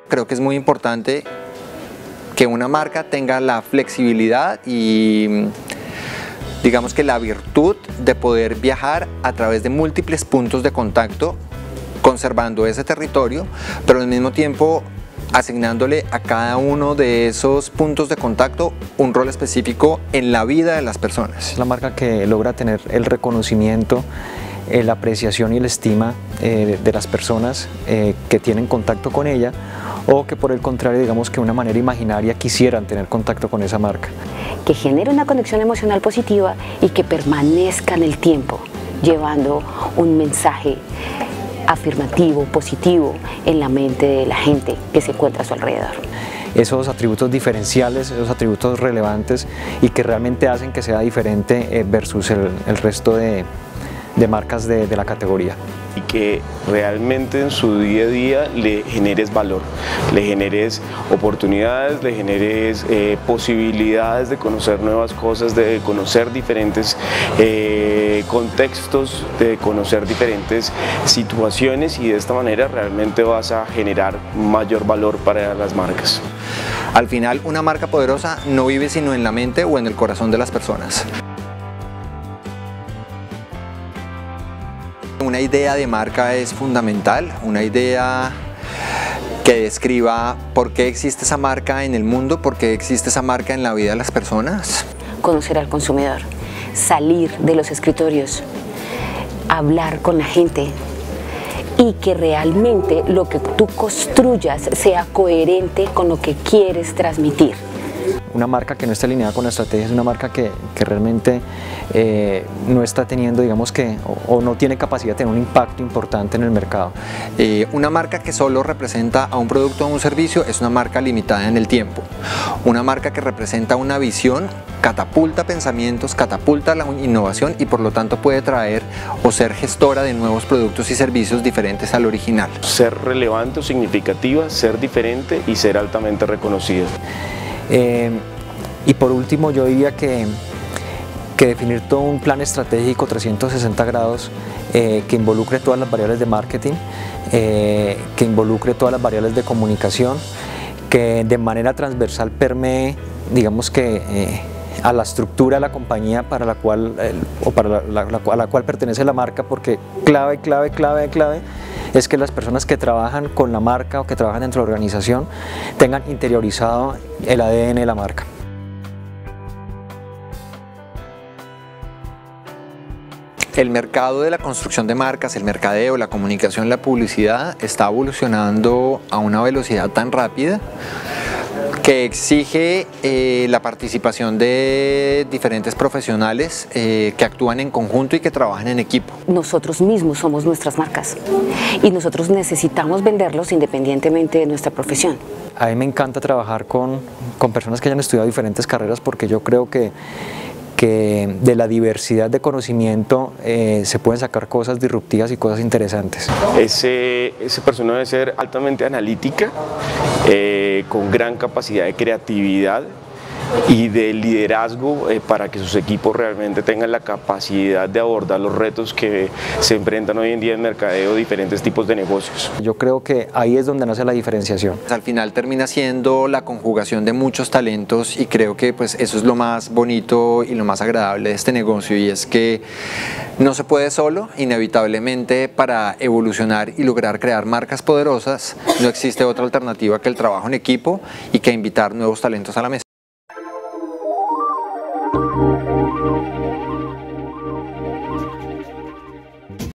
Creo que es muy importante que una marca tenga la flexibilidad y digamos que la virtud de poder viajar a través de múltiples puntos de contacto, conservando ese territorio, pero al mismo tiempo asignándole a cada uno de esos puntos de contacto un rol específico en la vida de las personas. Es la marca que logra tener el reconocimiento, la apreciación y la estima de las personas que tienen contacto con ella, o que por el contrario, digamos que de una manera imaginaria quisieran tener contacto con esa marca. Que genere una conexión emocional positiva y que permanezca en el tiempo, llevando un mensaje afirmativo, positivo en la mente de la gente que se encuentra a su alrededor. Esos atributos diferenciales, esos atributos relevantes y que realmente hacen que sea diferente versus el resto de marcas de la categoría. Y que realmente en su día a día le generes valor, le generes oportunidades, le generes posibilidades de conocer nuevas cosas, de conocer diferentes contextos, de conocer diferentes situaciones, y de esta manera realmente vas a generar mayor valor para las marcas. Al final, una marca poderosa no vive sino en la mente o en el corazón de las personas. Una idea de marca es fundamental, una idea que describa por qué existe esa marca en el mundo, por qué existe esa marca en la vida de las personas. Conocer al consumidor, salir de los escritorios, hablar con la gente y que realmente lo que tú construyas sea coherente con lo que quieres transmitir. Una marca que no está alineada con la estrategia es una marca que realmente no está teniendo, digamos que, o no tiene capacidad de tener un impacto importante en el mercado. Una marca que solo representa a un producto o un servicio es una marca limitada en el tiempo. Una marca que representa una visión catapulta pensamientos, catapulta la innovación y por lo tanto puede traer o ser gestora de nuevos productos y servicios diferentes al original. Ser relevante o significativa, ser diferente y ser altamente reconocido. Y por último, yo diría que definir todo un plan estratégico 360 grados que involucre todas las variables de marketing, que involucre todas las variables de comunicación, que de manera transversal permee, digamos que a la estructura de la compañía para la cual, a la cual pertenece la marca, porque clave es que las personas que trabajan con la marca o que trabajan dentro de la organización tengan interiorizado el ADN de la marca. El mercado de la construcción de marcas, el mercadeo, la comunicación, la publicidad está evolucionando a una velocidad tan rápida que exige la participación de diferentes profesionales que actúan en conjunto y que trabajan en equipo. Nosotros mismos somos nuestras marcas y nosotros necesitamos venderlos independientemente de nuestra profesión. A mí me encanta trabajar con personas que hayan estudiado diferentes carreras, porque yo creo que de la diversidad de conocimiento se pueden sacar cosas disruptivas y cosas interesantes. Esa persona debe ser altamente analítica, con gran capacidad de creatividad y de liderazgo para que sus equipos realmente tengan la capacidad de abordar los retos que se enfrentan hoy en día en mercadeo, diferentes tipos de negocios. Yo creo que ahí es donde nace la diferenciación. Al final termina siendo la conjugación de muchos talentos y creo que pues eso es lo más bonito y lo más agradable de este negocio, y es que no se puede solo. Inevitablemente, para evolucionar y lograr crear marcas poderosas no existe otra alternativa que el trabajo en equipo y que invitar nuevos talentos a la mesa.